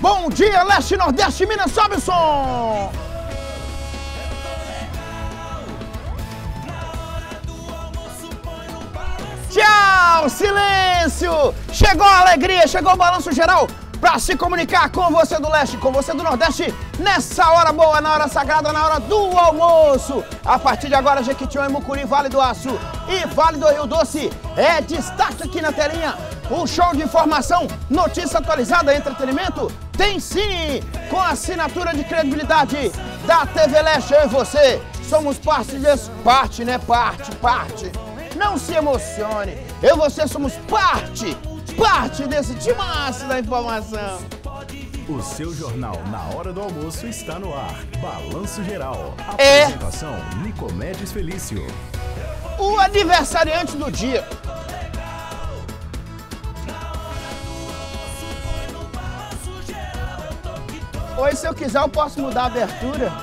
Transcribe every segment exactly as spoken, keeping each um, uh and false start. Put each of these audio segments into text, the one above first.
Bom dia, Leste, Nordeste, Minas, sobe o som! Tchau, silêncio! Chegou a alegria, chegou o balanço geral para se comunicar com você do Leste, com você do Nordeste, nessa hora boa, na hora sagrada, na hora do almoço. A partir de agora, Jequitinhonha, Mucuri, Vale do Aço e Vale do Rio Doce é destaque aqui na telinha. O show de informação, notícia atualizada, entretenimento, tem sim, com a assinatura de credibilidade da T V Leste. Eu e você somos parte desse, parte, né? Parte, parte. Não se emocione, eu e você somos parte, parte desse timaço da informação. O seu jornal na hora do almoço está no ar. Balanço Geral. É. Apresentação Nicomedes Felício. O aniversariante do dia. Hoje, se eu quiser, eu posso mudar a abertura.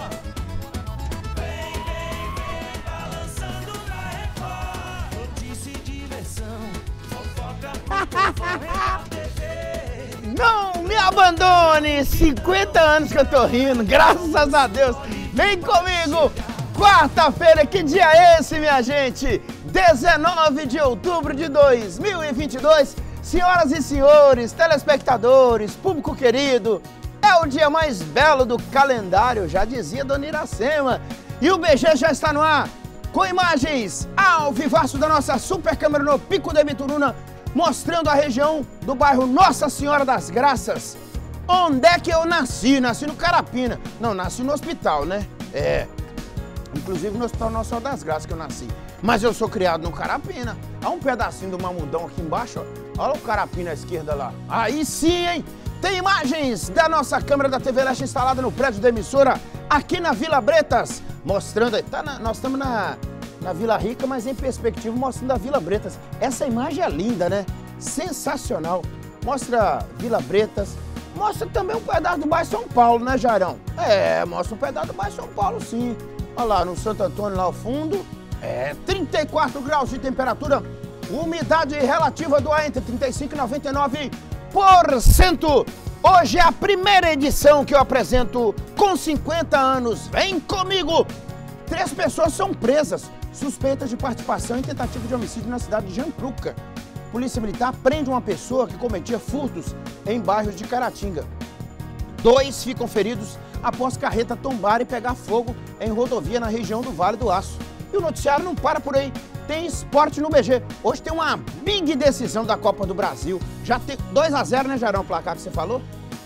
Não me abandone! cinquenta anos que eu tô rindo, graças a Deus. Vem comigo! Quarta-feira, que dia é esse, minha gente? dezenove de outubro de dois mil e vinte e dois. Senhoras e senhores, telespectadores, público querido, é o dia mais belo do calendário, já dizia Dona Iracema. E o B G já está no ar, com imagens ao vivaço da nossa super câmera no Pico de Bituruna, mostrando a região do bairro Nossa Senhora das Graças. Onde é que eu nasci? Nasci no Carapina. Não, nasci no hospital, né? É. Inclusive no Hospital Nossa Senhora das Graças que eu nasci. Mas eu sou criado no Carapina. Há um pedacinho do mamudão aqui embaixo, ó. Olha o Carapina à esquerda lá. Aí sim, hein? Tem imagens da nossa câmera da T V Leste instalada no prédio da emissora, aqui na Vila Bretas. Mostrando, tá na, nós estamos na... na Vila Rica, mas em perspectiva mostrando a Vila Bretas. Essa imagem é linda, né? Sensacional. Mostra Vila Bretas, mostra também um pedaço do bairro São Paulo, né, Jairão? É, mostra um pedaço do bairro São Paulo, sim. Olha lá, no Santo Antônio, lá ao fundo, é trinta e quatro graus de temperatura, umidade relativa do ar entre trinta e cinco e noventa e nove por cento. Hoje é a primeira edição que eu apresento com cinquenta anos. Vem comigo! Três pessoas são presas, suspeitas de participação em tentativa de homicídio na cidade de Jampruca. Polícia Militar prende uma pessoa que cometia furtos em bairros de Caratinga. Dois ficam feridos após carreta tombar e pegar fogo em rodovia na região do Vale do Aço. E o noticiário não para por aí. Tem esporte no B G. Hoje tem uma big decisão da Copa do Brasil. Já tem dois a zero, né, Jarão, o placar que você falou?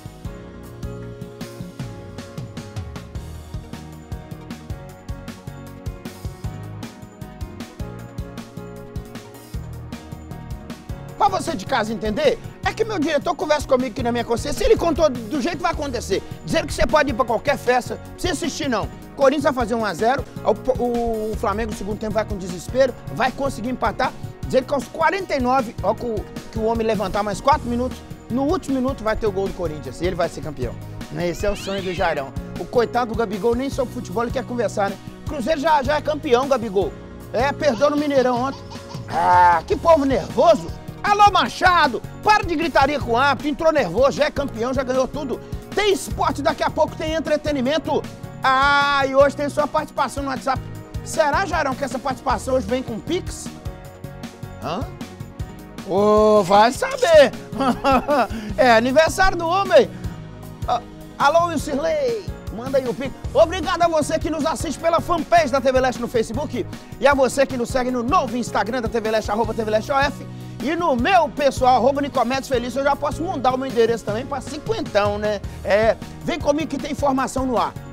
Pra você de casa entender, é que meu diretor conversa comigo aqui na minha consciência, ele contou do jeito que vai acontecer. Dizendo que você pode ir pra qualquer festa, não precisa assistir não. Corinthians vai fazer um a zero, o, o, o Flamengo no segundo tempo vai com desespero, vai conseguir empatar. Dizendo que aos quarenta e nove, ó, que, o, que o homem levantar mais quatro minutos, no último minuto vai ter o gol do Corinthians e ele vai ser campeão. Esse é o sonho do Jairão. O coitado do Gabigol nem sobre futebol ele quer conversar, né? Cruzeiro já, já é campeão, Gabigol. É, perdeu no Mineirão ontem. Ah, que povo nervoso. Alô, Machado, para de gritaria com o árbitro, entrou nervoso, já é campeão, já ganhou tudo. Tem esporte, daqui a pouco tem entretenimento. Ah, e hoje tem sua participação no WhatsApp. Será, Jairão, que essa participação hoje vem com Pix? Hã? Ô, oh, vai saber. É aniversário do homem. Ah, alô, Wilcirley, manda aí o Pix. Obrigado a você que nos assiste pela fanpage da T V Leste no Facebook e a você que nos segue no novo Instagram da T V Leste, arroba T V Leste O F. E no meu pessoal, arroba Nicomedes Felício, eu já posso mudar o meu endereço também para cinquentão, né? É, vem comigo que tem informação no ar.